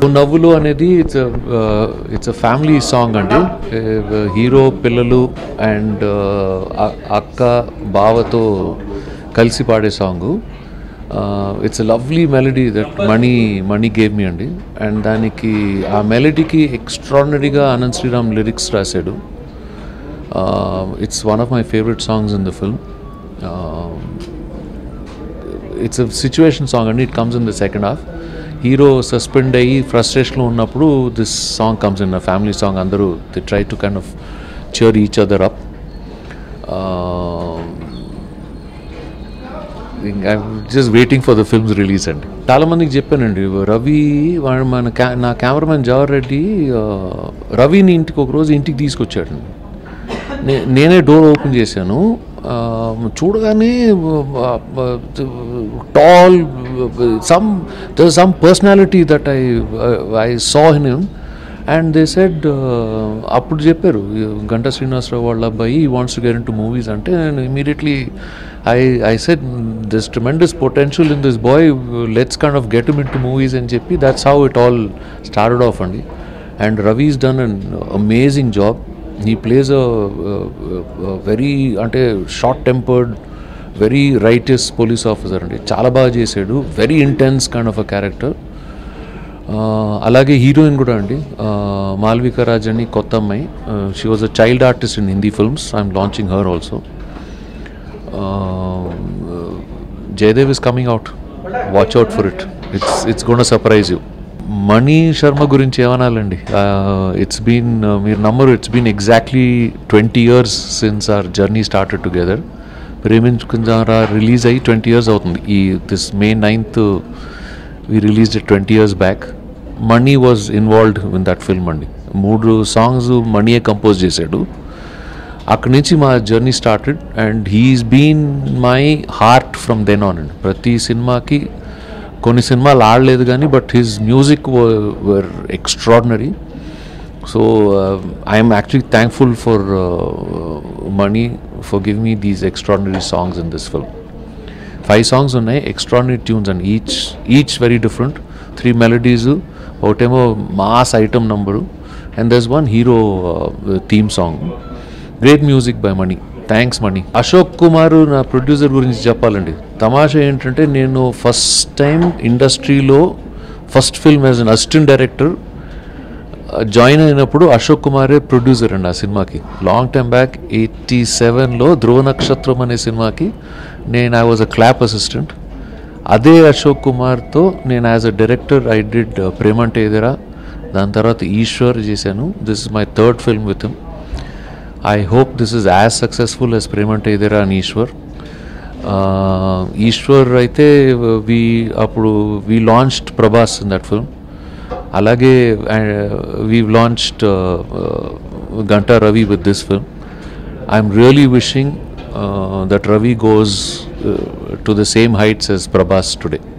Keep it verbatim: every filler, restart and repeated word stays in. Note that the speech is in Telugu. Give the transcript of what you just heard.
నవ్వులు అనేది it's it's a family song అండి. హీరో పిల్లలు అండ్ అక్క బావతో కలిసి పాడే song. It's a lovely melody that Mani Mani gave me అండి. అండ్ దానికి ఆ మెలడీకి ఎక్స్ట్రాడినరీగా అనంత్ శ్రీరామ్ లిరిక్స్ రాశాడు. It's one of my favourite songs in the film. It's a situation song అండి. It comes in the second half. Hero suspend అయ్యి ఫ్రస్ట్రేషన్లో ఉన్నప్పుడు this song comes in a family song. అందరూ the try to kind of cheer each other up. I'm just waiting for the film's release అండి. చాలా మందికి చెప్పానండి, రవి వాడు మన క్యా నా కెమెరామెన్ జవహర్ రెడ్డి రవిని ఇంటికి ఒకరోజు ఇంటికి తీసుకొచ్చాడు. నే నేనే డోర్ ఓపెన్ చేశాను. చూడగానే tall some the some personality that I I saw in him. And they said, అప్పుడు చెప్పారు గంటా శ్రీనివాసరావు వాళ్ళ అబ్బాయి wants to get into movies అంటే, నేను immediately I I said this tremendous potential in this boy, let's kind of get him into movies అని చెప్పి that's how it all started off అండి. And Ravi is done an amazing job. He plays a very అంటే short tempered very righteous police officer అండి. చాలా బాగా చేశాడు. Very intense kind of a character. అలాగే హీరోయిన్ కూడా అండి, మాల్వికా రాజ్ అని కొత్త అమ్మాయి. She was a child artist in Hindi films. I'm launching her also. Jayadev is coming out, watch out for it. It's it's gonna surprise you. Mani Sharma గురించి ఏమనాలండి, ఇట్స్ బీన్ మీరు నమ్మరు, it's been exactly twenty years since our journey started together. ప్రేమించుకుందారా release అయ్యి ట్వంటీ ఇయర్స్ అవుతుంది. ఈ this May ninth we released it twenty years back. Mani was involved in that film అండి. మూడు సాంగ్స్ మనీయే కంపోజ్ చేశాడు. అక్కడి నుంచి మా journey started and he's been my heart from then on అండి. ప్రతి సినిమాకి, కొన్ని సినిమాలు ఆడలేదు కానీ but his music were extraordinary. So I'm actually thankful for Mani for give me these extraordinary songs in this film. Five songs ఉన్నాయి, extraordinary tunes and each each very different. Three melodies, ఒకటేమో mass item number, and others one hero theme song. Great music by Mani. Thanks Mani. Ashok Kumar నా ప్రొడ్యూసర్ గురించి చెప్పాలండి. తమాషా ఏంటంటే, నేను ఫస్ట్ టైం ఇండస్ట్రీలో first film as an assistant director join అయినప్పుడు అశోక్ కుమారే ప్రొడ్యూసర్ అండి ఆ సినిమాకి. లాంగ్ టైమ్ బ్యాక్ ఎయిటీ సెవెన్లో ధ్రువ నక్షత్రం అనే సినిమాకి నేను I was a clap assistant. అదే అశోక్ కుమార్తో నేను as a director I did Premante Idera, దాని తర్వాత ఈశ్వర్ చేశాను. This is my third film with him. I hope this is as successful as Premante Idera and Eeswar. Eeswar అయితే వి అప్పుడు we launched Prabhas in that film. అలాగే we've launched uh, uh, Ganta Ravi with this film. I'm really wishing uh, that Ravi goes uh, to the same heights as Prabhas today.